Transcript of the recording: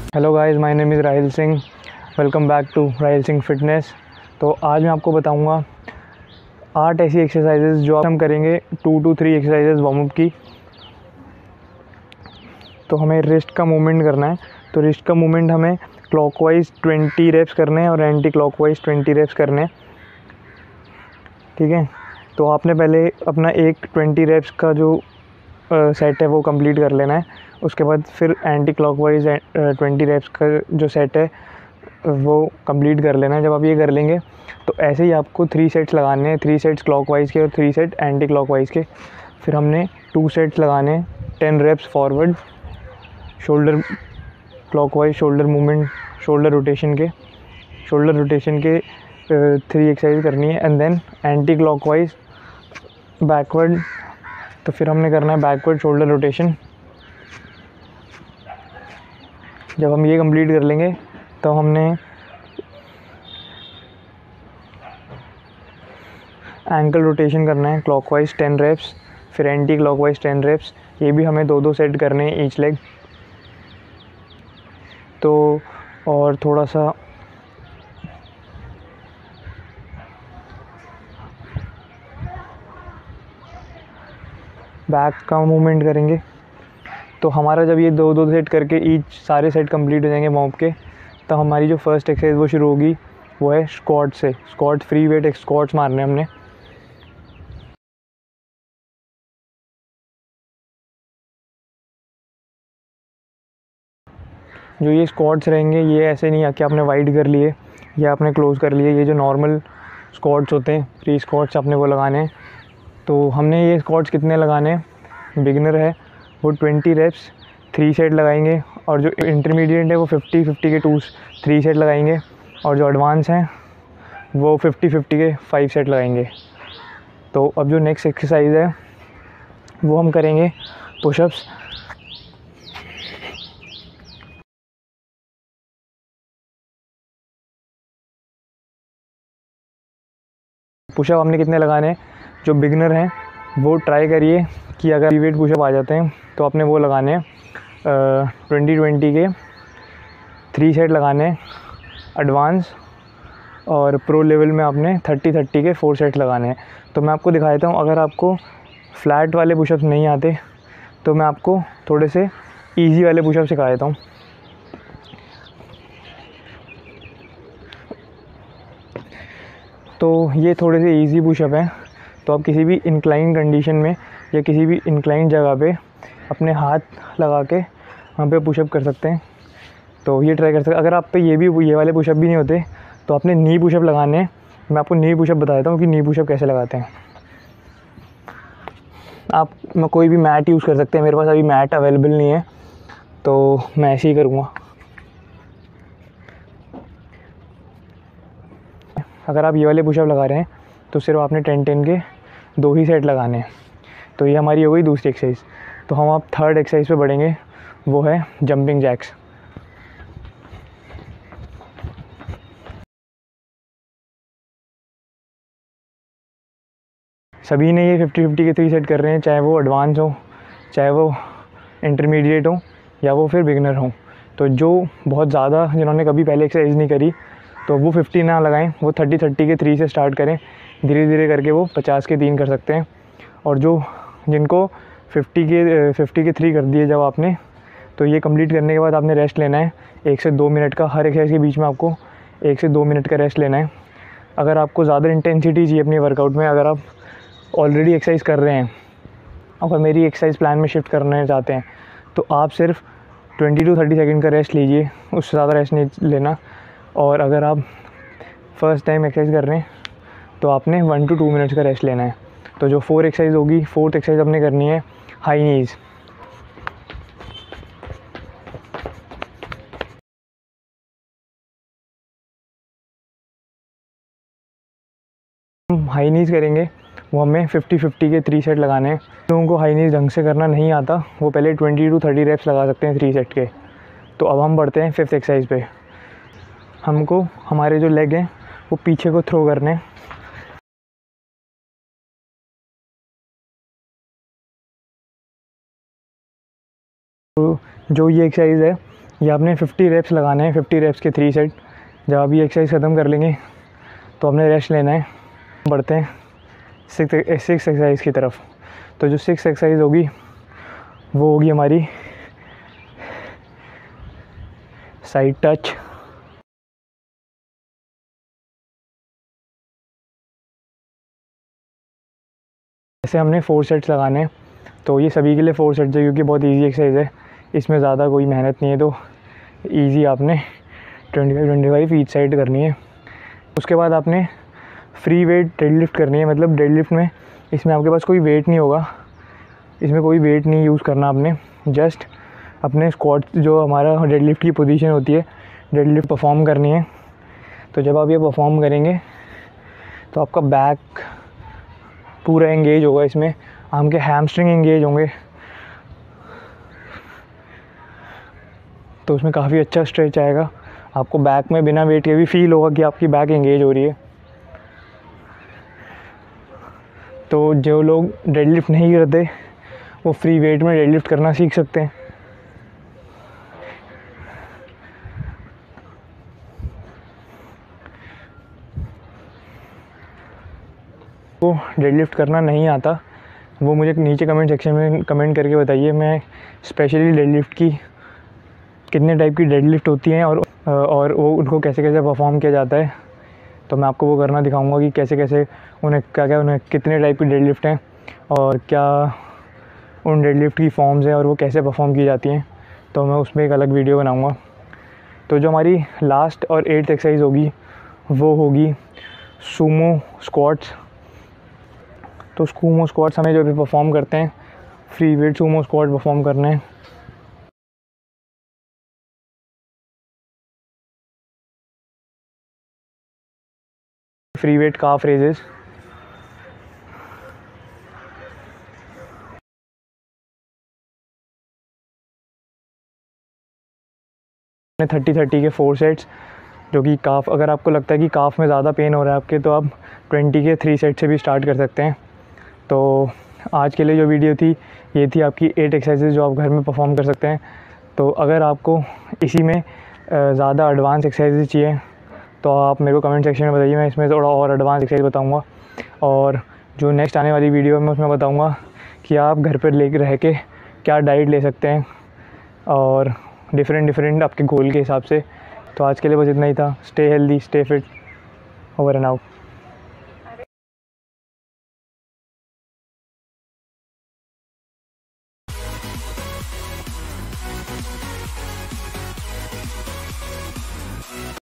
Hello guys, my name is Rahil Singh. Welcome back to Rahil Singh fitness. तो आज मैं आपको बताऊंगा 8 ऐसी एक्सरसाइजेज जो हम करेंगे 2 to 3 एक्सरसाइजेज वार्म अप की। तो हमें रिस्ट का मूवमेंट करना है। तो रिस्ट का मूवमेंट हमें क्लॉकवाइज 20 रेप्स करने हैं और एंटी क्लॉकवाइज 20 रेप्स करने हैं। ठीक है, तो आपने पहले अपना एक 20 रेप्स का जो सेट है वो कंप्लीट कर लेना है। उसके बाद फिर एंटी क्लॉकवाइज 20 रेप्स का जो सेट है वो कंप्लीट कर लेना है। जब आप ये कर लेंगे तो ऐसे ही आपको 3 सेट्स लगाने हैं, 3 सेट्स क्लॉकवाइज के और 3 सेट एंटी क्लॉकवाइज के। फिर हमने 2 सेट्स लगाने हैं, 10 reps forward shoulder clockwise shoulder movement, shoulder rotation के 3 एक्सरसाइज करनी है। And then anti clockwise backward. तो फिर हमने करना है बैकवर्ड शोल्डर रोटेशन। जब हम ये कंप्लीट कर लेंगे तो हमने एंकल रोटेशन करना है क्लॉकवाइज 10 रेप्स, फिर एंटी क्लॉकवाइज 10 रेप्स। ये भी हमें 2-2 सेट करने हैं ईच लेग। तो और थोड़ा सा बैक का मूवमेंट करेंगे। तो हमारा जब ये 2-2 सेट करके ईच सारे सेट कंप्लीट हो जाएंगे वार्म अप के, तो हमारी जो फर्स्ट एक्सरसाइज वो शुरू होगी। वो है स्क्वाट से। स्क्वाट फ्री वेट स्क्वाट्स मारने हमने। जो ये स्क्वाट्स रहेंगे ये ऐसे नहीं कि आपने वाइड कर लिए या आपने क्लोज़ कर लिए। ये जो नॉर्मल स्क्वाट्स होते हैं, फ्री स्क्वाट्स आपने वो लगाने हैं। तो हमने ये स्क्वाट्स कितने लगाने हैं, बिगिनर है वो 20 रेप्स 3 सेट लगाएंगे, और जो इंटरमीडिएट है वो 50-50 के 3 सेट लगाएंगे, और जो एडवांस हैं वो 50-50 के 5 सेट लगाएंगे। तो अब जो नेक्स्ट एक्सरसाइज है वो हम करेंगे पुशअप्स। पुशअप हमने कितने लगाने हैं, जो बिगनर हैं वो ट्राई करिए कि अगर वेट पुशअप आ जाते हैं तो आपने वो लगाने हैं 20-20 के 3 सेट लगाने हैं एडवांस, और प्रो लेवल में आपने 30-30 के 4 सेट लगाने हैं। तो मैं आपको दिखा देता हूँ। अगर आपको फ्लैट वाले पुशअप्स नहीं आते तो मैं आपको थोड़े से इजी वाले पुशअप सिखा देता हूँ। तो ये थोड़े से इजी पुशअप हैं। तो आप किसी भी इंक्लाइन कंडीशन में या किसी भी इंक्लाइन जगह पे अपने हाथ लगा के वहाँ पे पुशअप कर सकते हैं। तो ये ट्राई कर सकते हैं। अगर आप पे ये वाले पुशअप भी नहीं होते तो आपने नी पुशअप लगाने हैं। मैं आपको नी पुशअप बता देता हूँ कि नी पुशअप कैसे लगाते हैं। आप कोई भी मैट यूज़ कर सकते हैं। मेरे पास अभी मैट अवेलेबल नहीं है तो मैं ऐसे ही करूँगा। अगर आप ये वाले पुशअप लगा रहे हैं तो सिर्फ आपने 10-10 के 2 ही सेट लगाने हैं। तो ये हमारी हो गई दूसरी एक्सरसाइज। तो हम आप थर्ड एक्सरसाइज पे बढ़ेंगे, वो है जंपिंग जैक्स। सभी ने ये 50-50 के 3 सेट कर रहे हैं, चाहे वो एडवांस हो, चाहे वो इंटरमीडिएट हो, या वो फिर बिगिनर हो। तो जो बहुत ज़्यादा जिन्होंने कभी पहले एक्सरसाइज नहीं करी तो वो 50 ना लगाएं, वो 30-30 के 3 से स्टार्ट करें। धीरे धीरे करके वो 50 के 3 कर सकते हैं। और जो जिनको 50 के 3 कर दिए जब आपने, तो ये कंप्लीट करने के बाद आपने रेस्ट लेना है 1 से 2 मिनट का। हर एक्सरसाइज के बीच में आपको 1 से 2 मिनट का रेस्ट लेना है। अगर आपको ज़्यादा इंटेंसिटी चाहिए अपनी वर्कआउट में, अगर आप ऑलरेडी एक्सरसाइज कर रहे हैं, अगर मेरी एक्सरसाइज प्लान में शिफ्ट करना चाहते हैं, तो आप सिर्फ 20 to 30 सेकंड का रेस्ट लीजिए, उससे ज़्यादा रेस्ट नहीं लेना। और अगर आप फर्स्ट टाइम एक्सरसाइज कर रहे हैं तो आपने 1 to 2 मिनट्स का रेस्ट लेना है। तो जो 4 एक्सरसाइज होगी, 4th एक्सरसाइज अपने करनी है हाई नीज़। हम हाई नीज़ करेंगे, वो हमें 50-50 के 3 सेट लगाने हैं। लोगों को हाई नीज़ ढंग से करना नहीं आता, वो पहले 20 to 30 रेप्स लगा सकते हैं 3 सेट के। तो अब हम बढ़ते हैं 5th एक्सरसाइज पे। हमको हमारे जो लेग हैं वो पीछे को थ्रो करने हैं। तो जो ये एक्सरसाइज है ये आपने 50 रेप्स लगाने हैं, 50 रेप्स के 3 सेट। जब आप ये एक्सरसाइज ख़त्म कर लेंगे तो हमने रेस्ट लेना है। बढ़ते हैं 6 एक्सरसाइज की तरफ। तो जो 6 एक्सरसाइज होगी वो होगी हमारी साइड टच, ऐसे हमने 4 सेट्स लगाने हैं। तो ये सभी के लिए 4 सेट्स है क्योंकि बहुत इजी एक्सरसाइज है, इसमें ज़्यादा कोई मेहनत नहीं है। तो इजी आपने 25 ईच साइड करनी है। उसके बाद आपने फ्री वेट डेडलिफ्ट करनी है। मतलब डेडलिफ्ट में इसमें आपके पास कोई वेट नहीं होगा, इसमें कोई वेट नहीं यूज़ करना आपने, जस्ट अपने स्क्वाट जो हमारा डेडलिफ्ट की पोजीशन होती है डेडलिफ्ट परफॉर्म करनी है। तो जब आप ये परफॉर्म करेंगे तो आपका बैक पूरा एंगेज होगा, इसमें आपके हैमस्ट्रिंग एंगेज होंगे, तो उसमें काफ़ी अच्छा स्ट्रेच आएगा। आपको बैक में बिना वेट के भी फील होगा कि आपकी बैक एंगेज हो रही है। तो जो लोग डेडलिफ्ट नहीं करते वो फ्री वेट में डेडलिफ्ट करना सीख सकते हैं। वो डेडलिफ्ट करना नहीं आता वो मुझे नीचे कमेंट सेक्शन में कमेंट करके बताइए। मैं स्पेशली डेडलिफ्ट की कितने टाइप की डेडलिफ्ट होती हैं और वो उनको कैसे कैसे परफॉर्म किया जाता है, तो मैं आपको वो करना दिखाऊंगा कि कैसे कैसे उन्हें क्या उन्हें कितने टाइप की डेडलिफ्ट हैं और क्या उन डेडलिफ्ट की फॉर्म्स हैं और वो कैसे परफॉर्म की जाती हैं। तो मैं उसमें एक अलग वीडियो बनाऊंगा। तो जो हमारी लास्ट और 8th एक्सरसाइज होगी वो होगी सूमो स्क्वाट्स। तो सूमो स्क्वाट्स हमें जो भी परफॉर्म करते हैं, free weight sumo squat perform करने हैं। फ्री वेट काफ रेजेस, ने 30-30 के 4 सेट्स, जो कि काफ, अगर आपको लगता है कि काफ में ज़्यादा पेन हो रहा है आपके, तो आप 20 के 3 सेट से भी स्टार्ट कर सकते हैं। तो आज के लिए जो वीडियो थी ये थी आपकी 8 एक्सरसाइजेज जो आप घर में परफॉर्म कर सकते हैं। तो अगर आपको इसी में ज़्यादा एडवांस एक्सरसाइजेज चाहिए तो आप मेरे को कमेंट सेक्शन में बताइए, मैं इसमें थोड़ा और एडवांस एक्सरसाइज बताऊँगा। और जो नेक्स्ट आने वाली वीडियो में उसमें बताऊँगा कि आप घर पर ले रह के क्या डाइट ले सकते हैं और डिफरेंट आपके गोल के हिसाब से। तो आज के लिए बस इतना ही था। Stay healthy, stay fit, over and out.